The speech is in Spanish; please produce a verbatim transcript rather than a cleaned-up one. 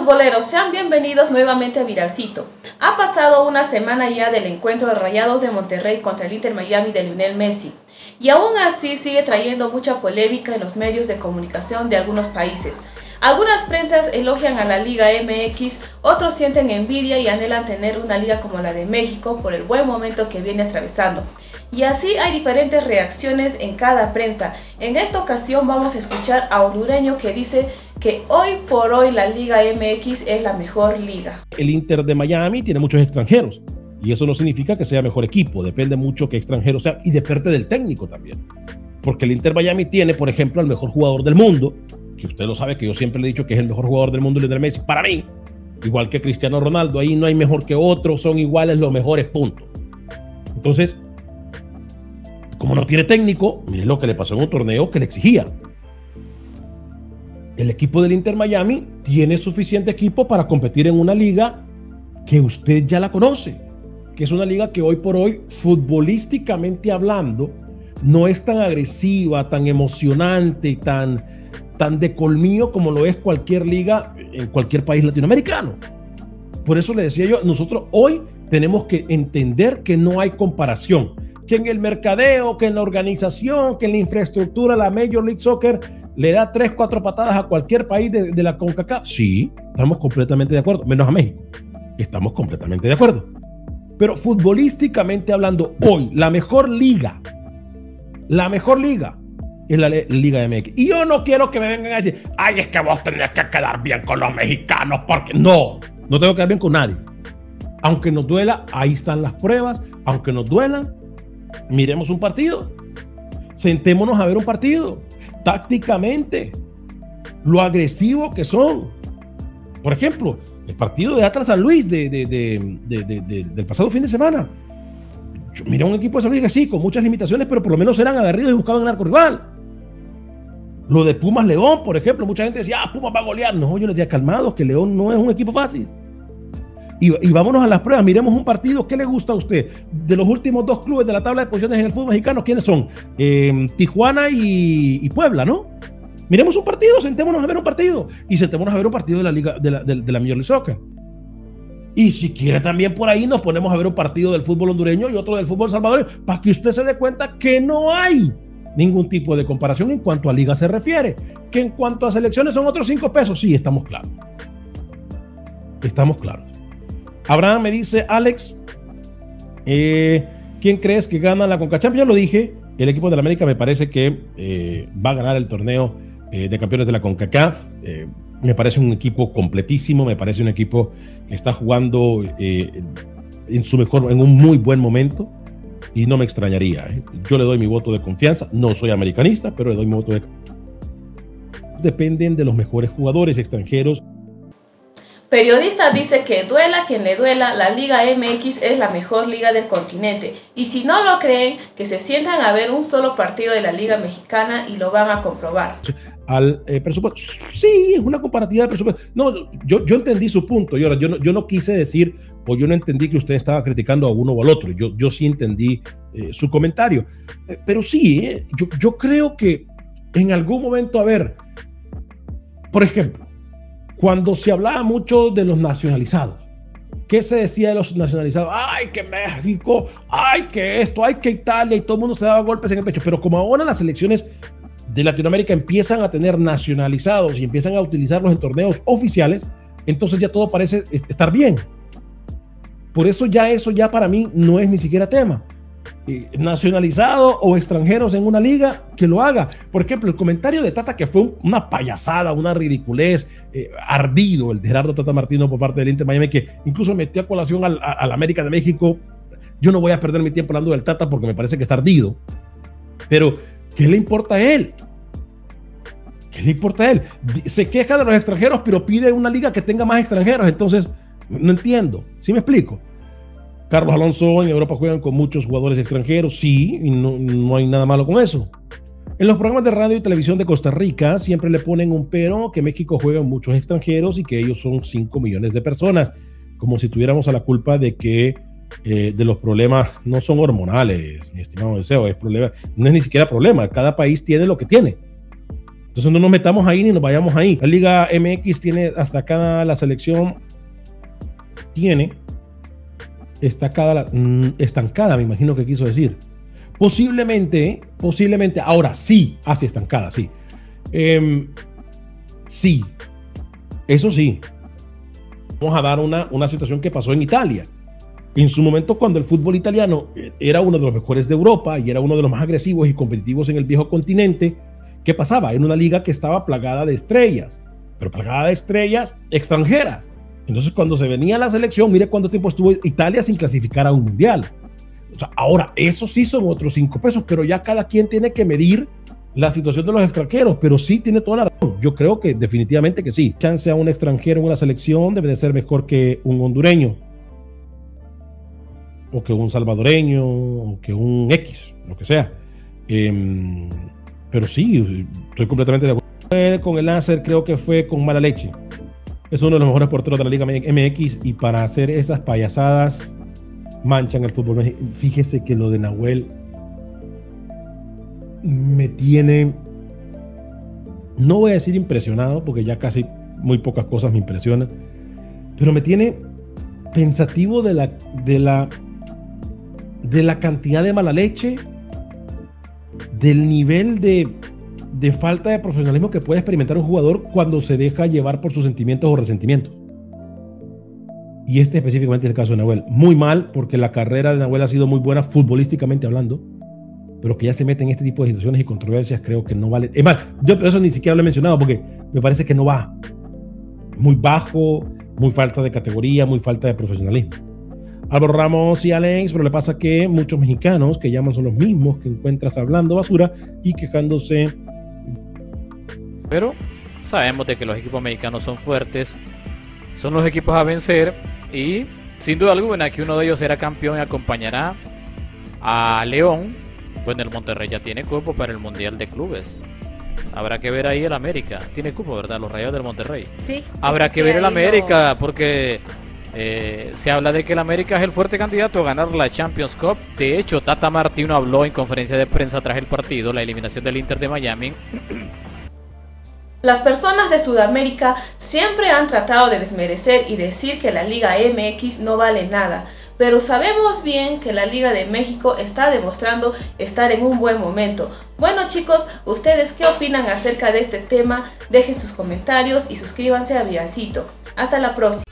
futboleros, sean bienvenidos nuevamente a Viralcito. Ha pasado una semana ya del encuentro de Rayados de Monterrey contra el Inter Miami de Lionel Messi, y aún así sigue trayendo mucha polémica en los medios de comunicación de algunos países. Algunas prensas elogian a la Liga M X, otros sienten envidia y anhelan tener una liga como la de México por el buen momento que viene atravesando. Y así hay diferentes reacciones en cada prensa. En esta ocasión vamos a escuchar a un hondureño que dice que hoy por hoy la Liga M X es la mejor liga. El Inter de Miami tiene muchos extranjeros y eso no significa que sea mejor equipo, depende mucho qué extranjero sea y depende del técnico también. Porque el Inter Miami tiene, por ejemplo, al mejor jugador del mundo, que usted lo sabe, que yo siempre le he dicho que es el mejor jugador del mundo, Lionel Messi, para mí, igual que Cristiano Ronaldo, ahí no hay mejor que otro, son iguales los mejores, punto. Entonces, como no tiene técnico, mire lo que le pasó en un torneo que le exigía. El equipo del Inter Miami tiene suficiente equipo para competir en una liga que usted ya la conoce, que es una liga que hoy por hoy, futbolísticamente hablando, no es tan agresiva, tan emocionante, tan, tan de colmillo como lo es cualquier liga en cualquier país latinoamericano. Por eso le decía yo, nosotros hoy tenemos que entender que no hay comparación, que en el mercadeo, que en la organización, que en la infraestructura, la Major League Soccer le da tres, cuatro patadas a cualquier país de, de la CONCACAF. Sí, estamos completamente de acuerdo, menos a México. Estamos completamente de acuerdo. Pero futbolísticamente hablando, hoy la mejor liga, la mejor liga es la Liga M X. Y yo no quiero que me vengan a decir, ay, es que vos tenés que quedar bien con los mexicanos, porque no, no tengo que quedar bien con nadie. Aunque nos duela, ahí están las pruebas. Aunque nos duelan, miremos un partido. Sentémonos a ver un partido. Tácticamente, lo agresivo que son. Por ejemplo, el partido de Atlas San Luis de, de, de, de, de, de, del pasado fin de semana. Yo miré un equipo de San Luis que sí, con muchas limitaciones, pero por lo menos eran aguerridos y buscaban el arco rival. Lo de Pumas León, por ejemplo, mucha gente decía, ah, Pumas va a golear. No, yo les decía, calmados, que León no es un equipo fácil. Y, y vámonos a las pruebas, miremos un partido. ¿Qué le gusta a usted? De los últimos dos clubes de la tabla de posiciones en el fútbol mexicano, ¿quiénes son? Eh, Tijuana y, y Puebla, ¿no? Miremos un partido, sentémonos a ver un partido. Y sentémonos a ver un partido de la Liga, de la, de, de la Major League Soccer. Y si quiere también por ahí nos ponemos a ver un partido del fútbol hondureño y otro del fútbol salvadoreño, para que usted se dé cuenta que no hay ningún tipo de comparación en cuanto a liga se refiere. Que en cuanto a selecciones son otros cinco pesos. Sí, estamos claros. Estamos claros. Abraham me dice, Alex, eh, ¿quién crees que gana la CONCACHAMPIONS? Ya lo dije, el equipo de la América me parece que eh, va a ganar el torneo eh, de campeones de la CONCACAF. Eh, me parece un equipo completísimo, me parece un equipo que está jugando eh, en su mejor, en un muy buen momento y no me extrañaría. ¿eh? Yo le doy mi voto de confianza, no soy americanista, pero le doy mi voto de confianza. Dependen de los mejores jugadores extranjeros. Periodista dice que duela quien le duela, la Liga M X es la mejor liga del continente. Y si no lo creen, que se sientan a ver un solo partido de la Liga Mexicana y lo van a comprobar. Al eh, presupuesto, sí, es una comparativa de presupuesto. No, yo, yo entendí su punto. Yo, yo, no, yo no quise decir, o yo no entendí que usted estaba criticando a uno o al otro. Yo, yo sí entendí eh, su comentario. Eh, pero sí, eh, yo, yo creo que en algún momento, a ver, por ejemplo, cuando se hablaba mucho de los nacionalizados, ¿qué se decía de los nacionalizados? ¡Ay, que México! ¡Ay, que esto! ¡Ay, que Italia! Y todo el mundo se daba golpes en el pecho. Pero como ahora las selecciones de Latinoamérica empiezan a tener nacionalizados y empiezan a utilizarlos en torneos oficiales, entonces ya todo parece estar bien. Por eso ya eso ya para mí no es ni siquiera tema. Eh, nacionalizado o extranjeros en una liga, que lo haga. Por ejemplo, el comentario de Tata, que fue un, una payasada, una ridiculez, eh, ardido, el de Gerardo Tata Martino por parte del Inter Miami, que incluso metió a colación al, a, a la América de México. Yo no voy a perder mi tiempo hablando del Tata porque me parece que está ardido. Pero, ¿qué le importa a él? ¿Qué le importa a él? Se queja de los extranjeros, pero pide una liga que tenga más extranjeros. Entonces, no entiendo. ¿Sí me explico? Carlos Alonso, en Europa juegan con muchos jugadores extranjeros, sí, y no, no hay nada malo con eso. En los programas de radio y televisión de Costa Rica siempre le ponen un pero, que México juega muchos extranjeros y que ellos son cinco millones de personas, como si tuviéramos a la culpa de que eh, de los problemas no son hormonales, mi estimado Deseo, es problema, no es ni siquiera problema, cada país tiene lo que tiene. Entonces no nos metamos ahí ni nos vayamos ahí. La Liga M X tiene hasta acá la selección, tiene estancada, estancada, me imagino que quiso decir. Posiblemente, posiblemente, ahora sí, así estancada, sí. Eh, sí, eso sí. Vamos a dar una, una situación que pasó en Italia. En su momento, cuando el fútbol italiano era uno de los mejores de Europa y era uno de los más agresivos y competitivos en el viejo continente, ¿qué pasaba? Era una liga que estaba plagada de estrellas, pero plagada de estrellas extranjeras. Entonces, cuando se venía la selección, mire cuánto tiempo estuvo Italia sin clasificar a un mundial. O sea, ahora, eso sí son otros cinco pesos, pero ya cada quien tiene que medir la situación de los extranjeros, pero sí tiene toda la razón. Yo creo que definitivamente que sí. Chance a un extranjero en una selección debe de ser mejor que un hondureño, o que un salvadoreño, o que un X, lo que sea. Eh, pero sí, estoy completamente de acuerdo con el Nasser. Creo que fue con mala leche. Es uno de los mejores porteros de la Liga M X y para hacer esas payasadas manchan el fútbol. Fíjese que lo de Nahuel me tiene, no voy a decir impresionado, porque ya casi muy pocas cosas me impresionan, pero me tiene pensativo de la, de la, de la cantidad de mala leche, del nivel de, de falta de profesionalismo que puede experimentar un jugador cuando se deja llevar por sus sentimientos o resentimientos. Y este específicamente es el caso de Nahuel. Muy mal, porque la carrera de Nahuel ha sido muy buena futbolísticamente hablando, pero que ya se mete en este tipo de situaciones y controversias, creo que no vale. Es más, yo por eso ni siquiera lo he mencionado, porque me parece que no va. Muy bajo, muy falta de categoría, muy falta de profesionalismo. Álvaro Ramos y Alex, pero le pasa que muchos mexicanos que llaman son los mismos que encuentras hablando basura y quejándose. Pero sabemos de que los equipos mexicanos son fuertes, son los equipos a vencer y sin duda alguna que uno de ellos será campeón y acompañará a León. Bueno, el Monterrey ya tiene cupo para el Mundial de Clubes. Habrá que ver ahí el América. Tiene cupo, ¿verdad? Los Rayados del Monterrey. Sí. sí Habrá sí, que sí, ver el América lo... porque eh, se habla de que el América es el fuerte candidato a ganar la Champions Cup. De hecho, Tata Martino habló en conferencia de prensa tras el partido, la eliminación del Inter de Miami. Las personas de Sudamérica siempre han tratado de desmerecer y decir que la Liga M X no vale nada, pero sabemos bien que la Liga de México está demostrando estar en un buen momento. Bueno chicos, ¿ustedes qué opinan acerca de este tema? Dejen sus comentarios y suscríbanse a Viralcito. Hasta la próxima.